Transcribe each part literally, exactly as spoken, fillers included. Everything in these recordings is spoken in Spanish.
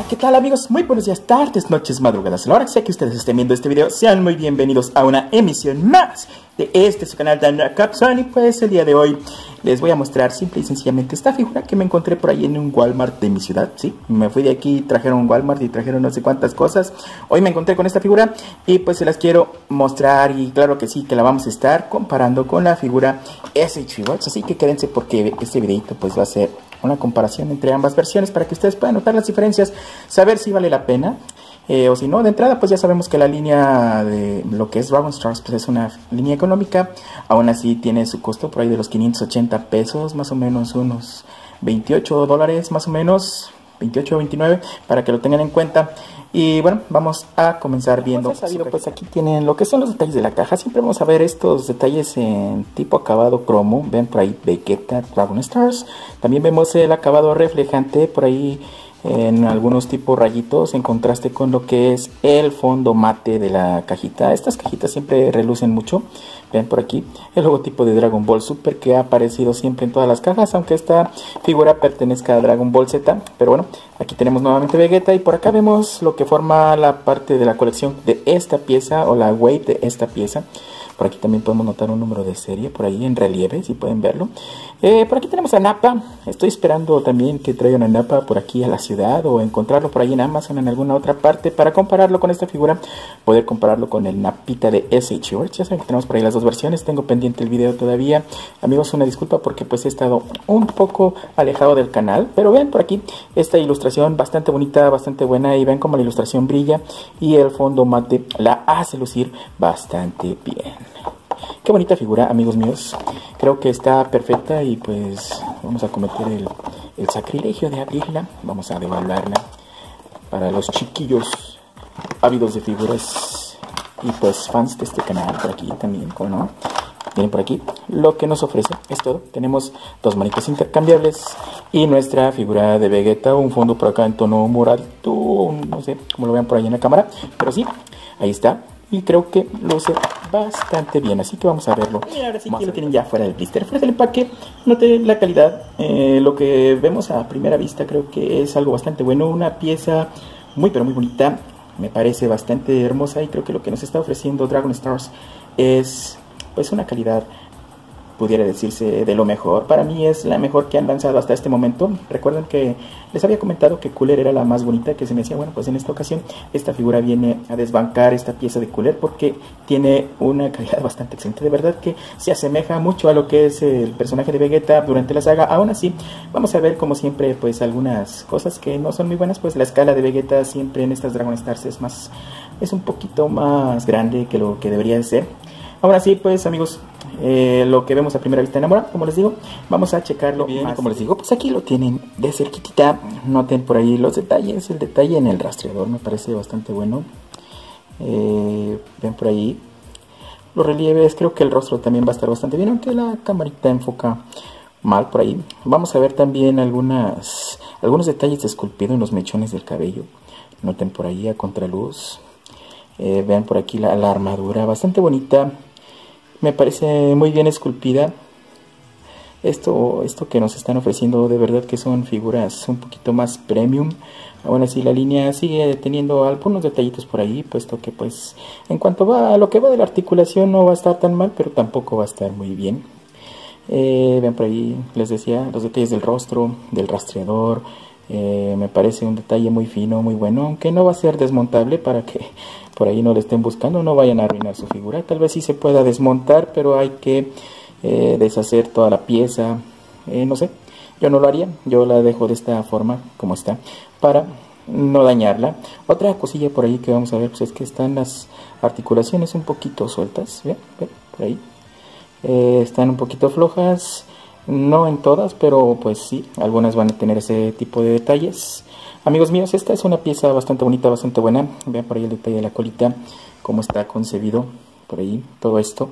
¿qué tal amigos? Muy buenos días, tardes, noches, madrugadas. A la hora que sea que ustedes estén viendo este video, sean muy bienvenidos a una emisión más de este su canal Dan Capson. Y pues el día de hoy les voy a mostrar simple y sencillamente esta figura que me encontré por ahí en un Walmart de mi ciudad. Sí, me fui de aquí, trajeron un Walmart y trajeron no sé cuántas cosas. Hoy me encontré con esta figura y pues se las quiero mostrar. Y claro que sí, que la vamos a estar comparando con la figura S H Works. Así que quédense porque este videito pues va a ser una comparación entre ambas versiones para que ustedes puedan notar las diferencias, saber si vale la pena eh, o si no. De entrada pues ya sabemos que la línea de lo que es Dragon Stars pues es una línea económica. Aún así tiene su costo por ahí de los quinientos ochenta pesos, más o menos unos veintiocho dólares, más o menos veintiocho o veintinueve, para que lo tengan en cuenta. Y bueno, vamos a comenzar viendo. Pues, sabido, pues aquí tienen lo que son los detalles de la caja. Siempre vamos a ver estos detalles en tipo acabado cromo. Ven por ahí Vegeta, Dragon Stars. También vemos el acabado reflejante por ahí en algunos tipos rayitos, en contraste con lo que es el fondo mate de la cajita. Estas cajitas siempre relucen mucho. Ven por aquí el logotipo de Dragon Ball Super, que ha aparecido siempre en todas las cajas, aunque esta figura pertenezca a Dragon Ball Z. Pero bueno, aquí tenemos nuevamente Vegeta y por acá vemos lo que forma la parte de la colección de esta pieza, o la wave de esta pieza. Por aquí también podemos notar un número de serie por ahí en relieve, si pueden verlo. Eh, por aquí tenemos a Nappa. Estoy esperando también que traigan a Nappa por aquí a la ciudad, o encontrarlo por ahí en Amazon en alguna otra parte para compararlo con esta figura, poder compararlo con el Nappita de S H Works. Ya saben que tenemos por ahí las dos versiones. Tengo pendiente el video todavía. Amigos, una disculpa porque pues he estado un poco alejado del canal, pero ven por aquí esta ilustración bastante bonita, bastante buena, y ven como la ilustración brilla y el fondo mate la hace lucir bastante bien. Qué bonita figura, amigos míos. Creo que está perfecta y pues vamos a cometer el, el sacrilegio de abrirla. Vamos a devaluarla para los chiquillos ávidos de figuras y pues fans de este canal. Por aquí también, como no. Miren por aquí lo que nos ofrece es todo. Tenemos dos manitas intercambiables y nuestra figura de Vegeta. Un fondo por acá en tono moradito, no sé cómo lo vean por ahí en la cámara, pero sí, ahí está. Y creo que luce bastante bien, así que vamos a verlo. Y ahora sí que lo tienen ya fuera del blister, fuera del empaque. Note la calidad, eh, lo que vemos a primera vista creo que es algo bastante bueno. Una pieza muy pero muy bonita, me parece bastante hermosa, y creo que lo que nos está ofreciendo Dragon Stars es pues una calidad, pudiera decirse, de lo mejor. Para mí es la mejor que han lanzado hasta este momento. Recuerden que les había comentado que Cooler era la más bonita, que se me decía, bueno, pues en esta ocasión esta figura viene a desbancar esta pieza de Cooler porque tiene una calidad bastante excelente. De verdad que se asemeja mucho a lo que es el personaje de Vegeta durante la saga. Aún así, vamos a ver como siempre pues algunas cosas que no son muy buenas. Pues la escala de Vegeta siempre en estas Dragon Stars es más, es un poquito más grande que lo que debería de ser. Ahora sí, pues amigos, eh, lo que vemos a primera vista enamora, como les digo, vamos a checarlo bien. Como les digo, pues aquí lo tienen de cerquitita. Noten por ahí los detalles, el detalle en el rastreador me parece bastante bueno. Eh, ven por ahí los relieves, creo que el rostro también va a estar bastante bien, aunque la camarita enfoca mal por ahí. Vamos a ver también algunas, algunos detalles esculpidos en los mechones del cabello. Noten por ahí a contraluz. Eh, vean por aquí la, la armadura, bastante bonita. Me parece muy bien esculpida. Esto, esto que nos están ofreciendo, de verdad que son figuras un poquito más premium. Aún así la línea sigue teniendo algunos detallitos por ahí, puesto que pues en cuanto va a lo que va de la articulación no va a estar tan mal, pero tampoco va a estar muy bien. Eh, vean por ahí, les decía, los detalles del rostro, del rastreador. Eh, me parece un detalle muy fino, muy bueno, aunque no va a ser desmontable, para que por ahí no le estén buscando, no vayan a arruinar su figura. Tal vez sí se pueda desmontar, pero hay que eh, deshacer toda la pieza. Eh, no sé, yo no lo haría, yo la dejo de esta forma como está para no dañarla. Otra cosilla por ahí que vamos a ver pues es que están las articulaciones un poquito sueltas. ¿Ven? ¿Ven? Por ahí eh, están un poquito flojas. No en todas, pero pues sí, algunas van a tener ese tipo de detalles. Amigos míos, esta es una pieza bastante bonita, bastante buena. Vean por ahí el detalle de la colita, cómo está concebido, por ahí, todo esto.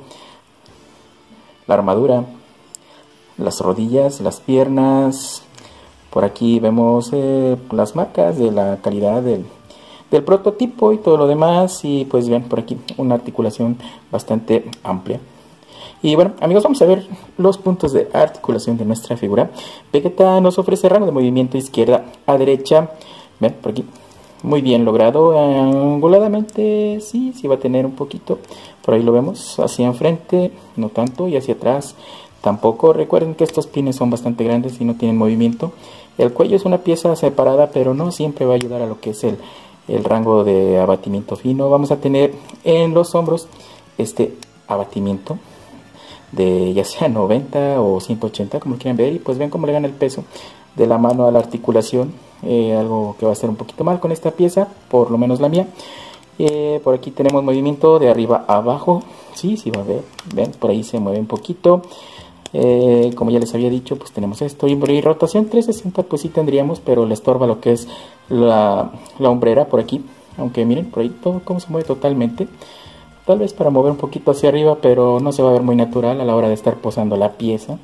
La armadura, las rodillas, las piernas. Por aquí vemos eh, las marcas de la calidad del, del prototipo y todo lo demás. Y pues vean por aquí una articulación bastante amplia. Y bueno, amigos, vamos a ver los puntos de articulación de nuestra figura. Vegeta nos ofrece rango de movimiento izquierda a derecha. Ven, por aquí. muy bien logrado. Anguladamente sí, sí va a tener un poquito. Por ahí lo vemos, hacia enfrente no tanto y hacia atrás tampoco. Recuerden que estos pines son bastante grandes y no tienen movimiento. El cuello es una pieza separada, pero no siempre va a ayudar a lo que es el, el rango de abatimiento fino. Vamos a tener en los hombros este abatimiento de ya sea noventa o ciento ochenta, como quieran ver, y pues ven cómo le gana el peso de la mano a la articulación, eh, algo que va a ser un poquito mal con esta pieza, por lo menos la mía. Eh, por aquí tenemos movimiento de arriba a abajo, sí, sí va a ver, ven, por ahí se mueve un poquito. Eh, como ya les había dicho, pues tenemos esto, y por ahí rotación trescientos sesenta pues sí tendríamos, pero le estorba lo que es la, la hombrera por aquí, aunque miren por ahí todo cómo se mueve totalmente. Tal vez para mover un poquito hacia arriba, pero no se va a ver muy natural a la hora de estar posando la pieza.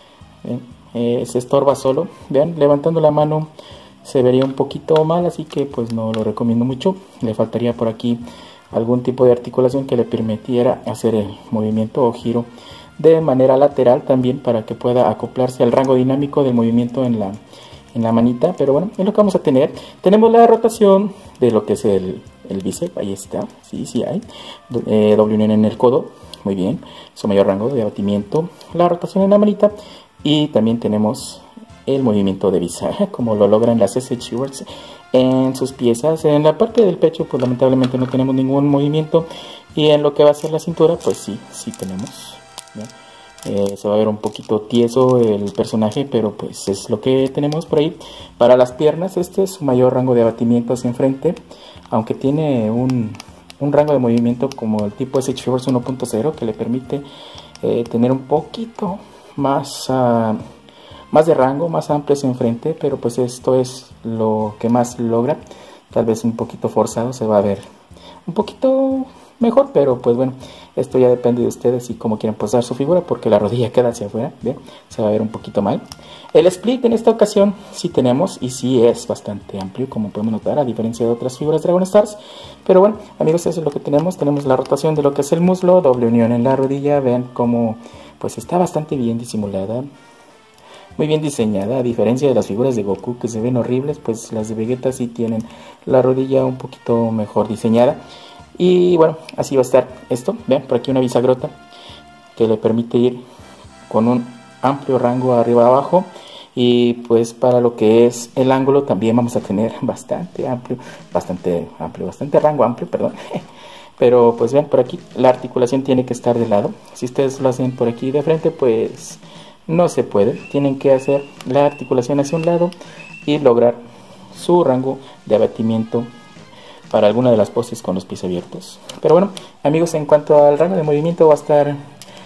Eh, se estorba solo. Vean, levantando la mano se vería un poquito mal, así que pues no lo recomiendo mucho. Le faltaría por aquí algún tipo de articulación que le permitiera hacer el movimiento o giro de manera lateral también, para que pueda acoplarse al rango dinámico del movimiento en la, en la manita. Pero bueno, es lo que vamos a tener. Tenemos la rotación de lo que es el, el bíceps, ahí está, sí, sí hay. Eh, doble unión en el codo, muy bien, su mayor rango de abatimiento. La rotación en la manita, y también tenemos el movimiento de bisagra, como lo logran las S H Works en sus piezas. En la parte del pecho, pues lamentablemente no tenemos ningún movimiento, y en lo que va a ser la cintura, pues sí, sí tenemos. Eh, se va a ver un poquito tieso el personaje, pero pues es lo que tenemos por ahí. Para las piernas, este es su mayor rango de abatimiento hacia enfrente, aunque tiene un, un rango de movimiento como el tipo S H Force uno punto cero, que le permite eh, tener un poquito más, uh, más de rango, más amplio hacia enfrente, pero pues esto es lo que más logra. Tal vez un poquito forzado, se va a ver un poquito mejor, pero pues bueno, esto ya depende de ustedes y cómo quieren posar su figura, porque la rodilla queda hacia afuera, ¿bien? Se va a ver un poquito mal. El split en esta ocasión sí tenemos, y sí es bastante amplio, como podemos notar, a diferencia de otras figuras Dragon Stars. Pero bueno, amigos, eso es lo que tenemos. Tenemos la rotación de lo que es el muslo, doble unión en la rodilla. Vean cómo pues está bastante bien disimulada, muy bien diseñada, a diferencia de las figuras de Goku que se ven horribles. Pues las de Vegeta sí tienen la rodilla un poquito mejor diseñada. Y bueno, así va a estar esto. Vean, por aquí una bisagrota que le permite ir con un amplio rango arriba abajo. Y pues para lo que es el ángulo también vamos a tener bastante amplio, bastante amplio, bastante rango amplio, perdón. Pero pues vean, por aquí la articulación tiene que estar de lado. Si ustedes lo hacen por aquí de frente, pues no se puede. Tienen que hacer la articulación hacia un lado y lograr su rango de abatimiento para alguna de las poses con los pies abiertos. Pero bueno, amigos, en cuanto al rango de movimiento, va a estar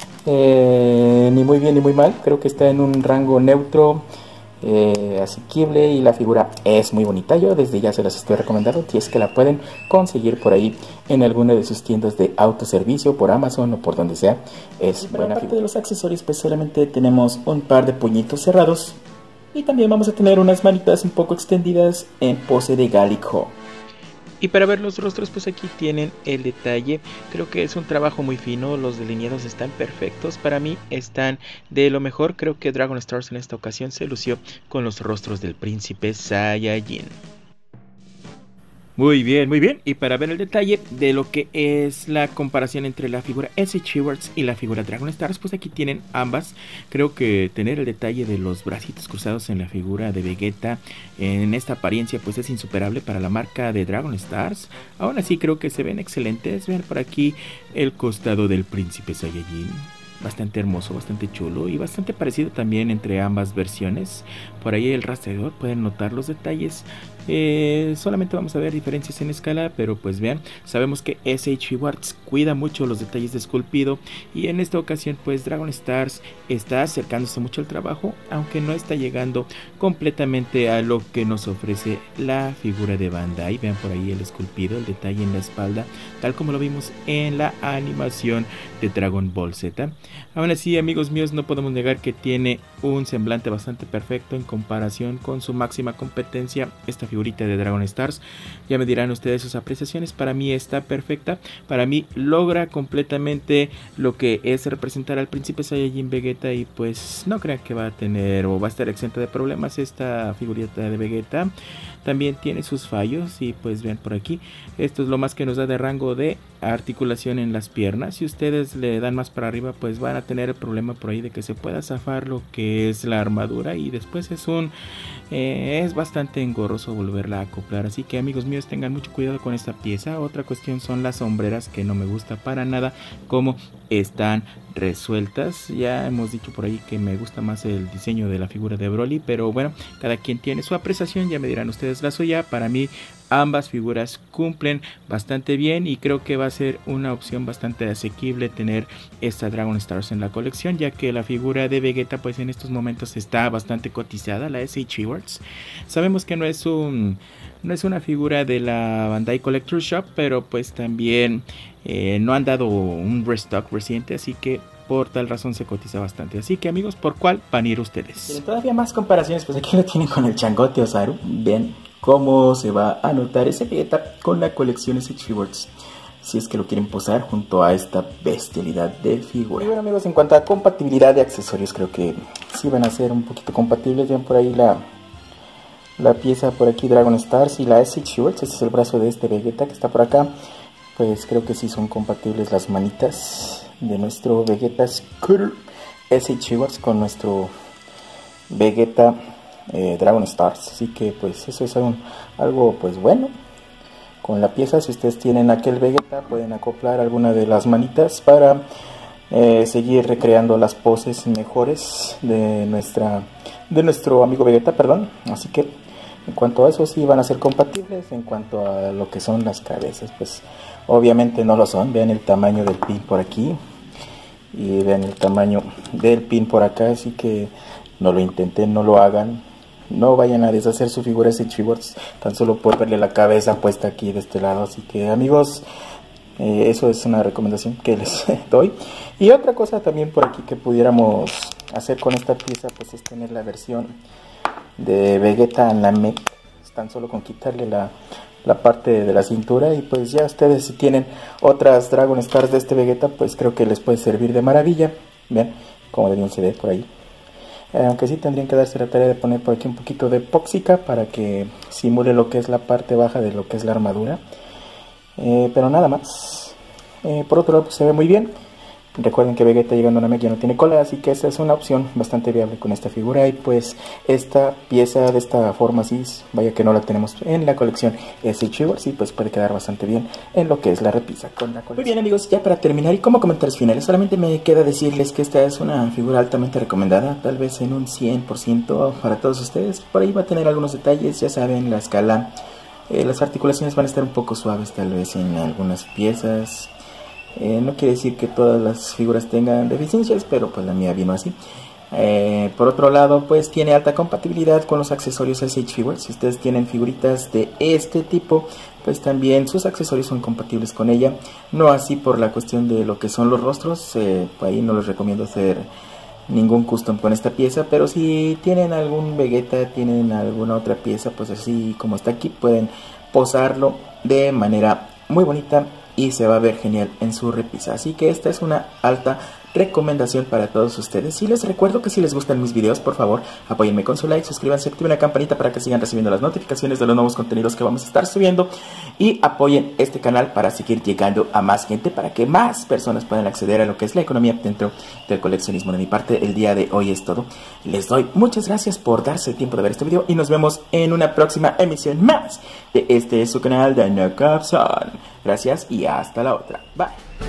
eh, ni muy bien ni muy mal. Creo que está en un rango neutro, eh, asequible, y la figura es muy bonita. Yo desde ya se las estoy recomendando, si es que la pueden conseguir por ahí en alguna de sus tiendas de autoservicio, por Amazon o por donde sea. Es buena. Aparte de los accesorios, pues solamente tenemos un par de puñitos cerrados, y también vamos a tener unas manitas un poco extendidas en pose de Gallico. Y para ver los rostros, pues aquí tienen el detalle. Creo que es un trabajo muy fino, los delineados están perfectos. Para mí están de lo mejor. Creo que Dragon Stars en esta ocasión se lució con los rostros del príncipe Saiyajin. Muy bien, muy bien. Y para ver el detalle de lo que es la comparación entre la figura S H Works y la figura Dragon Stars, pues aquí tienen ambas. Creo que tener el detalle de los bracitos cruzados en la figura de Vegeta en esta apariencia pues es insuperable para la marca de Dragon Stars. Aún así creo que se ven excelentes. Vean por aquí el costado del príncipe Saiyajin. Bastante hermoso, bastante chulo y bastante parecido también entre ambas versiones. Por ahí el rastreador, pueden notar los detalles. Eh, solamente vamos a ver diferencias en escala, pero pues vean, sabemos que S H Works cuida mucho los detalles de esculpido, y en esta ocasión pues Dragon Stars está acercándose mucho al trabajo, aunque no está llegando completamente a lo que nos ofrece la figura de Bandai. Vean por ahí el esculpido, el detalle en la espalda, tal como lo vimos en la animación de Dragon Ball Z. Aún así, amigos míos, no podemos negar que tiene un semblante bastante perfecto en comparación con su máxima competencia, esta figurita de Dragon Stars. Ya me dirán ustedes sus apreciaciones. Para mí está perfecta. Para mí logra completamente lo que es representar al príncipe Saiyajin Vegeta, y pues no crean que va a tener o va a estar exenta de problemas esta figurita de Vegeta. También tiene sus fallos, y pues vean por aquí, esto es lo más que nos da de rango de articulación en las piernas. Si ustedes le dan más para arriba, pues van a tener el problema por ahí de que se pueda zafar lo que es la armadura, y después es un eh, es bastante engorroso volverla a acoplar. Así que, amigos míos, tengan mucho cuidado con esta pieza. Otra cuestión son las sombreras, que no me gusta para nada como están resueltas. Ya hemos dicho por ahí que me gusta más el diseño de la figura de Broly, pero bueno, cada quien tiene su apreciación, ya me dirán ustedes la suya. Para mí ambas figuras cumplen bastante bien, y creo que va a ser una opción bastante asequible tener esta Dragon Stars en la colección, ya que la figura de Vegeta pues en estos momentos está bastante cotizada, la S H Rewards. Sabemos que no es un no es una figura de la Bandai Collector Shop, pero pues también eh, no han dado un restock reciente, así que por tal razón se cotiza bastante. Así que, amigos, ¿por cuál van a ir ustedes? Tienen todavía más comparaciones, pues aquí lo tienen con el Changote Osaru. Ven cómo se va a notar ese Vegeta con la colección S H Rewards, si es que lo quieren posar junto a esta bestialidad de figura. Y bueno, amigos, en cuanto a compatibilidad de accesorios, creo que sí van a ser un poquito compatibles. Ven por ahí la, la pieza por aquí Dragon Stars y la S H Rewards. Este es el brazo de este Vegeta que está por acá. Pues creo que sí son compatibles las manitas de nuestro Vegeta Scooter S H Rewards con nuestro Vegeta eh, Dragon Stars. Así que pues eso es un, algo pues bueno. Con la pieza, si ustedes tienen aquel Vegeta, pueden acoplar alguna de las manitas para eh, seguir recreando las poses mejores de nuestra de nuestro amigo Vegeta, perdón. Así que en cuanto a eso sí van a ser compatibles. En cuanto a lo que son las cabezas, pues obviamente no lo son. Vean el tamaño del pin por aquí y vean el tamaño del pin por acá, así que no lo intenten, no lo hagan. No vayan a deshacer su figura S H Rewards tan solo por verle la cabeza puesta aquí de este lado. Así que, amigos, eh, eso es una recomendación que les doy. Y otra cosa también por aquí que pudiéramos hacer con esta pieza, pues es tener la versión de Vegeta Namek, tan solo con quitarle la, la parte de la cintura. Y pues ya ustedes, si tienen otras Dragon Stars de este Vegeta, pues creo que les puede servir de maravilla. Vean como bien se ve por ahí. Eh, aunque sí tendrían que darse la tarea de poner por aquí un poquito de epóxica para que simule lo que es la parte baja de lo que es la armadura. Eh, pero nada más. Eh, por otro lado, pues se ve muy bien. Recuerden que Vegeta llegando a Namek ya no tiene cola, así que esa es una opción bastante viable con esta figura. Y pues esta pieza de esta forma así, vaya que no la tenemos en la colección S H Rewards, y pues puede quedar bastante bien en lo que es la repisa con la colección. Muy bien, amigos, ya para terminar y como comentarios finales, solamente me queda decirles que esta es una figura altamente recomendada, tal vez en un cien por ciento para todos ustedes. Por ahí va a tener algunos detalles, ya saben, la escala, eh, las articulaciones van a estar un poco suaves tal vez en algunas piezas. Eh, no quiere decir que todas las figuras tengan deficiencias, pero pues la mía vino así. Eh, por otro lado, pues tiene alta compatibilidad con los accesorios S H Rewards. Si ustedes tienen figuritas de este tipo, pues también sus accesorios son compatibles con ella. No así por la cuestión de lo que son los rostros. Eh, pues ahí no les recomiendo hacer ningún custom con esta pieza, pero si tienen algún Vegeta, tienen alguna otra pieza, pues así como está aquí, pueden posarlo de manera muy bonita y se va a ver genial en su repisa. Así que esta es una alta recomendación para todos ustedes. Y les recuerdo que si les gustan mis videos, por favor, apóyenme con su like, suscríbanse, activen la campanita para que sigan recibiendo las notificaciones de los nuevos contenidos que vamos a estar subiendo. Y apoyen este canal para seguir llegando a más gente, para que más personas puedan acceder a lo que es la economía dentro del coleccionismo. De mi parte, el día de hoy es todo. Les doy muchas gracias por darse el tiempo de ver este video y nos vemos en una próxima emisión más de este su canal de Nakapsan. Gracias y hasta la otra. Bye.